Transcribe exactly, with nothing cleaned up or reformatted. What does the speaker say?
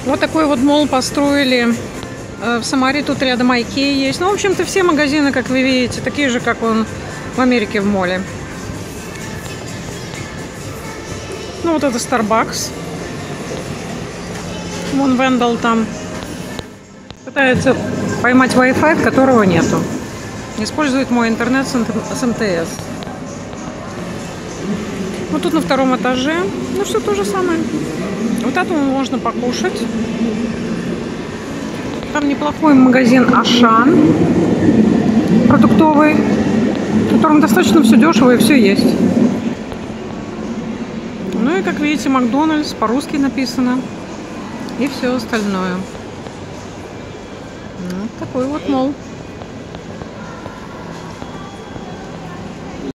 Вот такой вот молл построили в Самаре. Тут рядом Айкея есть. Ну, в общем-то, все магазины, как вы видите, такие же, как он в Америке в молле. Ну, вот это Starbucks. Вон Вендел там пытается поймать Wi-Fi, которого нету. Использует мой интернет с эм тэ эс. Вот тут на втором этаже. Ну, все то же самое. Вот этому можно покушать. Там неплохой магазин Ашан продуктовый, в котором достаточно все дешево и все есть. Ну и, как видите, Макдональдс, по-русски написано. И все остальное. Вот такой вот молл.